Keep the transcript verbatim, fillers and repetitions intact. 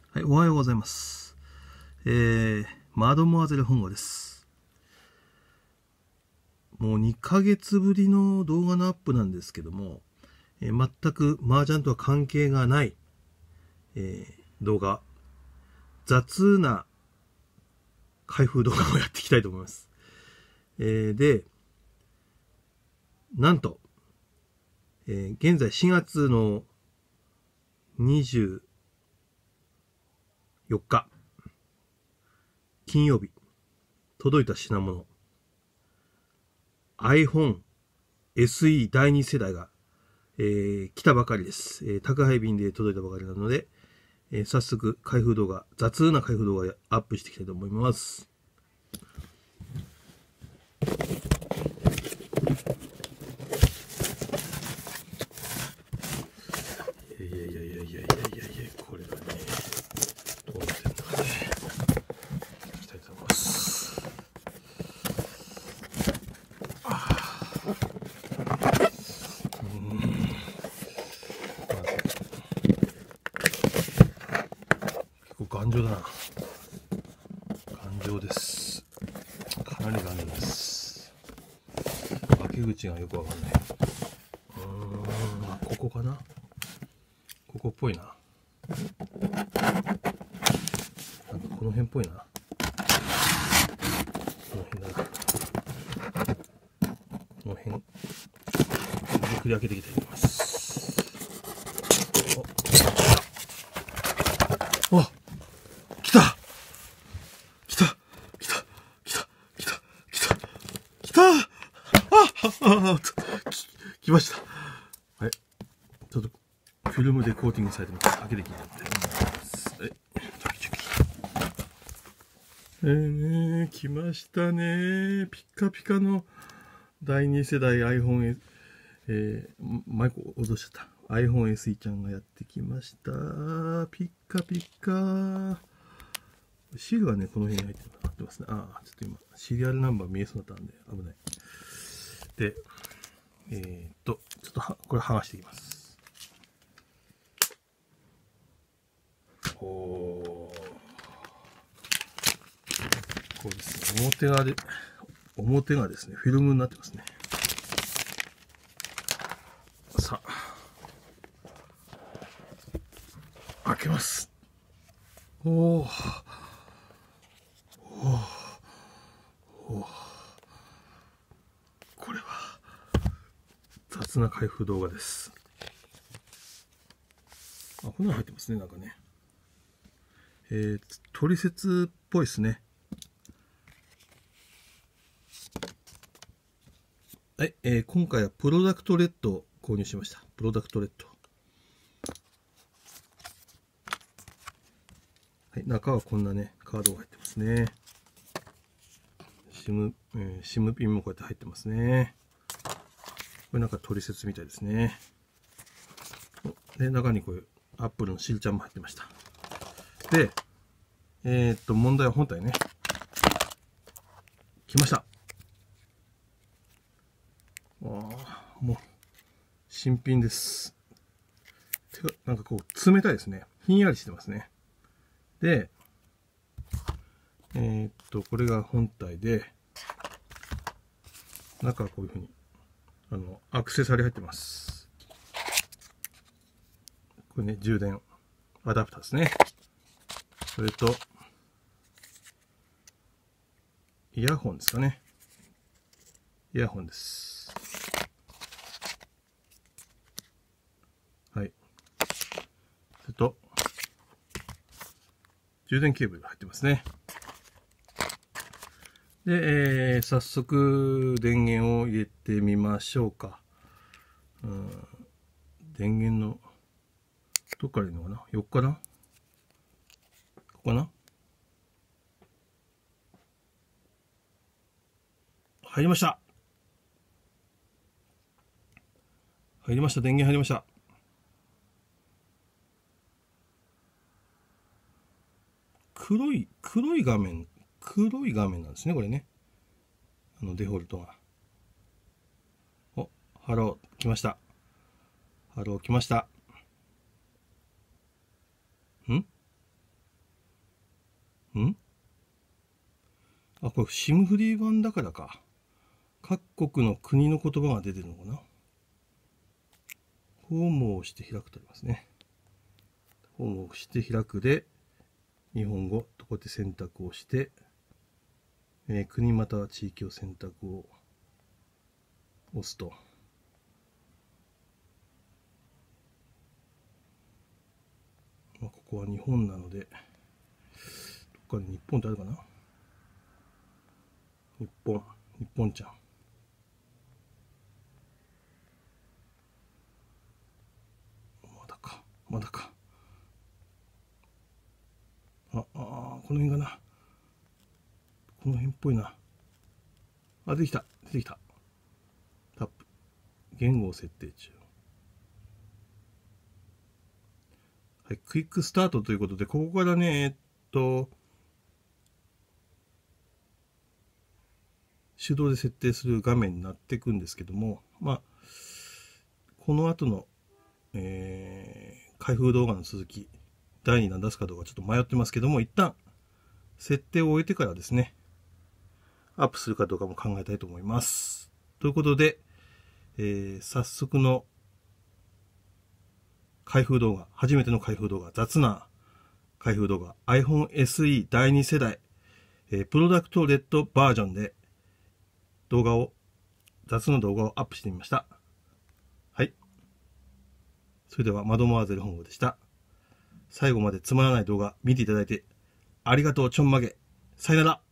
はい、おはようございます。えー、マドモアゼル本郷です。もうにかげつぶりの動画のアップなんですけども、えー、全く麻雀とは関係がない、えー、動画、雑な開封動画をやっていきたいと思います。えー、で、なんと、えー、現在しがつのにじゅうよっか、金曜日、届いた品物、iPhone エスイー だいに世代が、えー、来たばかりです。えー、宅配便で届いたばかりなので、えー、早速開封動画、雑な開封動画をアップしていきたいと思います。いやいやいやいやいやいやいやいや、これがね、どうなってるのかね、いきたいと思います。あー、うん、まあ、結構頑丈だな。頑丈です。かなり頑丈です。開け口がよくわかんない。うーん、あ、ここかな。ここっぽいな。なんかこの辺っぽいな。この辺だな。この辺、ゆっくり開けていきたいと思います。お、あ、来た来た来た来た来た来た来た、ああ、き来ました。はい。ちょっとフィルムでコーティングされてます。開けていきたいと思います。はい。チョキチョキ。えーね、来ましたね。ピッカピカのだいに世代 iPhone、えー、マイク落としちゃった。iPhone エスイー ちゃんがやってきました。ピッカピカ。シールはね、この辺に入ってますね。ああ、ちょっと今、シリアルナンバー見えそうだったんで、危ない。で、えー、っと、ちょっとは、これ剥がしていきます。おー。こうですね、表側で、表がですね、フィルムになってますね。さあ、開けます。おお。おお。これは、雑な開封動画です。あ、こんなの入ってますね、なんかね。えー、トリセツっぽいですね。はい、えー、今回はプロダクトレッドを購入しました。プロダクトレッド。はい、中はこんなね、カードが入ってますね。シム、えー、シムピンもこうやって入ってますね。これなんかトリセツみたいですね。で、中にこういうアップルのシールちゃんも入ってました。で、えー、っと、問題は本体ね。来ました。ああ、もう、新品です。てか、なんかこう、冷たいですね。ひんやりしてますね。で、えー、っと、これが本体で、中はこういうふうに、あの、アクセサリー入ってます。これね、充電、アダプターですね。それと、イヤホンですかね。イヤホンです。はい。それと、充電ケーブルが入ってますね。で、えー、早速電源を入れてみましょうか。うん、電源の、どっからいるのかな？よっかな？ここかな？入りました。入りました。電源入りました。黒い、黒い画面、黒い画面なんですね、これね。あの、デフォルトが。お、ハロー、来ました。ハロー、来ました。ん？ んあ、これ シム フリー版だからか。各国の国の言葉が出てるのかな。ホームを押して開くとありますね。ホームを押して開くで、日本語とこうやって選択をして、えー、国または地域を選択を押すと。まあ、ここは日本なので、どっかに日本ってあるかな。日本、日本ちゃん。まだか、まだか。あ、あ、この辺かな。この辺っぽいな。あ、出てきた、出てきた。タップ。言語を設定中。はい、クイックスタートということで、ここからね、えっと、手動で設定する画面になっていくんですけども、まあ、この後の、えー、開封動画の続き、だいにだん出すかどうかちょっと迷ってますけども、一旦、設定を終えてからですね、アップするかどうかも考えたいと思います。ということで、えー、早速の開封動画、初めての開封動画、雑な開封動画、iPhone エスイー だいに世代、えー、プロダクトレッドバージョンで動画を、雑な動画をアップしてみました。はい。それでは、マドモアゼル本郷でした。最後までつまらない動画見ていただいてありがとうちょんまげ。さよなら。